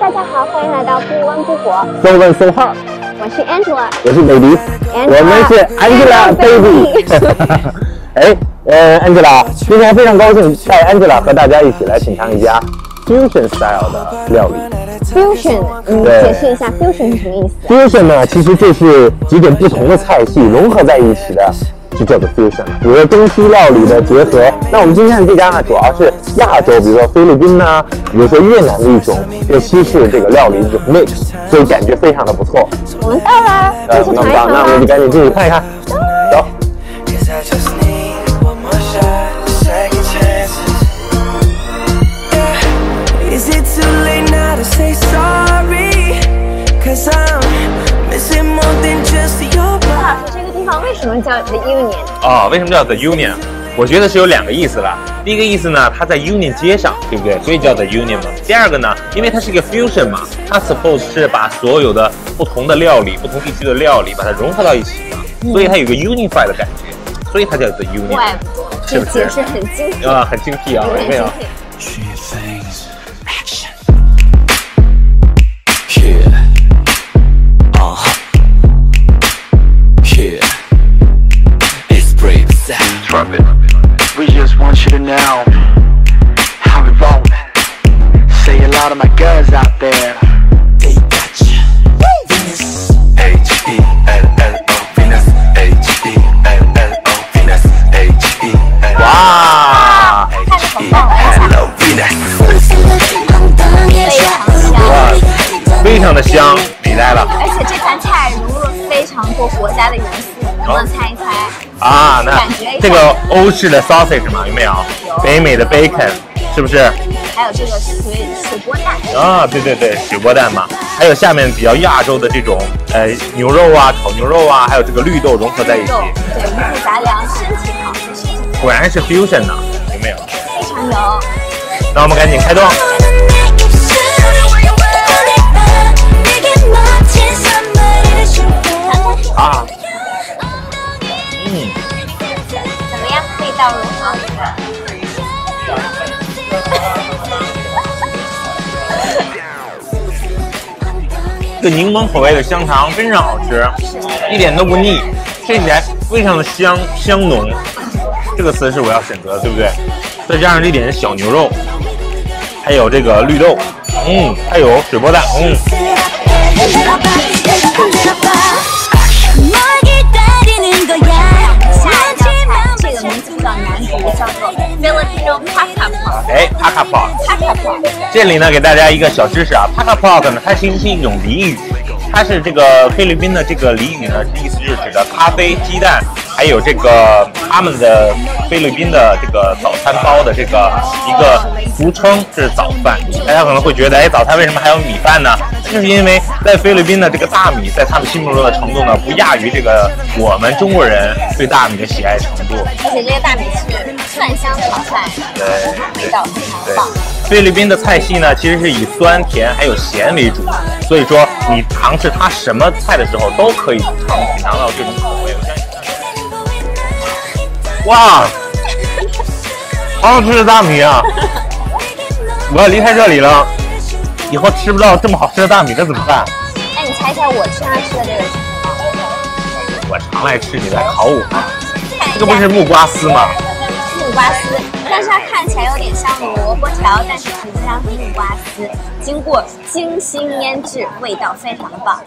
大家好，欢迎来到不温不火。 So One So Hard， 我是 Angela， 我是 Baby， 我们是 Angela Baby。Angela， 今天非常高兴带 Angela 和大家一起来品尝一家 fusion style 的料理。 Fusion， 解释一下 fusion 是什么意思 ？Fusion 呢，其实就是几种不同的菜系融合在一起的。 就叫做 fusion， 比如说中西料理的结合。那我们今天的这家呢，主要是亚洲，比如说菲律宾呐，比如说越南的一种跟西式这个料理一种 mix， 所以感觉非常的不错。 我们到了，一起尝一尝吧。 那我们就赶紧进去看一看。走。 为什么叫 The Union？ 哦，为什么叫 The Union？ 我觉得是有两个意思了。第一个意思呢，它在 Union 街上，对不对？所以叫 The Union 嘛。第二个呢，因为它是一个 fusion 嘛，它 suppose 是把所有的不同的料理、不同地区的料理把它融合到一起嘛，所以它有个 unified 的感觉，所以它叫 The Union。 怪不得，这解释很精辟啊，很精辟啊，有没有？ We just want you to know how we roll. Say a lot of my girls out there. They got you. Venus. H-E-L-L-O. Venus. H-E-L-L-O. Venus. H-E-L-L-O. 哇！ H-E-L-L-O. Venus. 非常的香，美呆了。 而且这盘菜融入了非常多国家的元素，能不能猜一猜？ 啊，那这个欧式的 sausage 嘛，有没有？北美的 bacon， 是不是？ 还有这个水波蛋。 啊，对对对，水波蛋嘛。还有下面比较亚洲的这种牛肉啊，炒牛肉啊，还有这个绿豆融合在一起。 对，五谷杂粮，身体好。 果然是 fusion 呢，有没有？ 非常有。 那我们赶紧开动。 啊， 怎么样？味道如何？ 这柠檬口味的香肠非常好吃，一点都不腻，吃起来非常的香浓。这个词是我要选择的，对不对？再加上这点小牛肉，还有这个绿豆，还有水波蛋， Filipino Paka Pot， 哎 ，Paka Pot， 这里呢给大家一个小知识啊 ，Paka Pot 呢，它其实是一种俚语，它是这个菲律宾的这个俚语呢，意思就是指的咖啡、鸡蛋，还有这个他们的菲律宾的这个早餐包的这个一个俗称是早饭。大家可能会觉得，哎，早餐为什么还有米饭呢？就是因为在菲律宾的这个大米，在他们心目中的程度呢，不亚于这个我们中国人对大米的喜爱程度。 而且这个大米是蒜香炒菜， 对， 味道非常棒。 菲律宾的菜系呢，其实是以酸甜还有咸为主，所以说你尝试它什么菜的时候，都可以品尝到这种口味。哇，好好吃的大米啊！我要离开这里了，以后吃不到这么好吃的大米，那怎么办？ 哎，你猜一下我经常吃的这个是什么？ 我常来吃，你在考我吗？这个不是木瓜丝吗？ 木瓜丝，但是它看起来有点像萝卜条，但是实际上是木瓜丝，经过精心腌制，味道非常棒。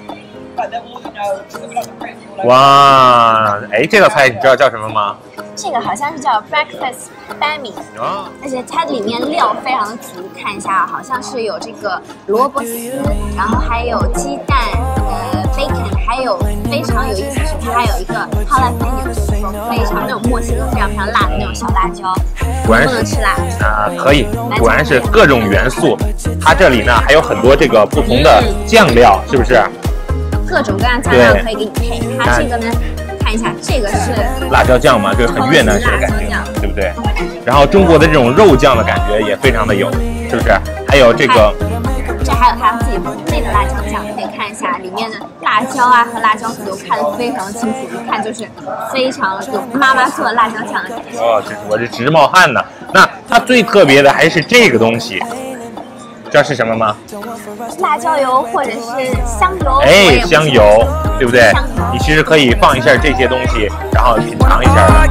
哇，哎，这道菜你知道叫什么吗？ 这个好像是叫 breakfast bami， 而且它里面料非常的足，看一下，好像是有这个萝卜丝，然后还有鸡蛋，bacon， 还有非常有意思的是，它还有一个 jalapeno， 就是说非常那种墨西哥非常辣的那种小辣椒。 果然不能吃辣啊，可以，果然是各种元素。它这里呢还有很多这个不同的酱料，是不是？ 各种各样酱料可以给你配。它这个呢，看一下，这个是辣椒酱嘛，就是很越南式的感觉，对不对？然后中国的这种肉酱的感觉也非常的有，是不是？还有这个。 这还有它自己国内的辣椒酱，可以看一下里面的辣椒啊和辣椒籽都看得非常清楚，一看就是非常有妈妈做辣椒酱的感觉。 哦，我这直冒汗呢。那它最特别的还是这个东西， 知道是什么吗？ 辣椒油或者是香油。 哎，香油，对不对？你其实可以放一下这些东西，然后品尝一下的。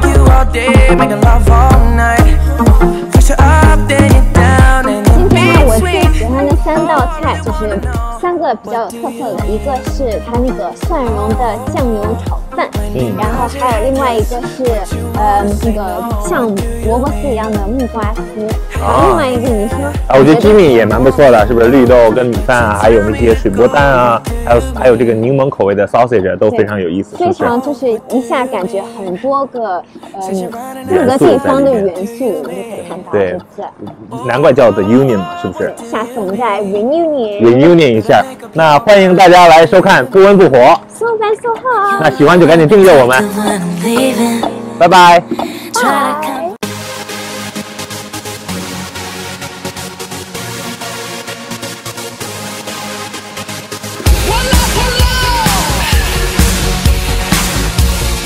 今天呢，我最喜欢的3道菜就是3个比较有特色的，一个是它那个蒜蓉的酱油炒饭，然后还有另外一个是那个像萝卜丝一样的木瓜丝，然后另外一个你说啊，我觉得 Jimmy 也蛮不错的，是不是？绿豆跟米饭啊，还有那些水波蛋啊，还有这个柠檬口味的 sausage 都非常有意思， 非常就是一下感觉很多个各个地方的元素，你就可以看到。 对，难怪叫 The Union 嘛，是不是？ 下次我们再 reunion 一下。那欢迎大家来收看不温不火， 说饭说好。 那喜欢就赶紧订阅我们，拜拜。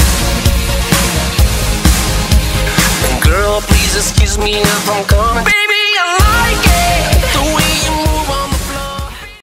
Girl, please excuse me if I'm coming. Baby,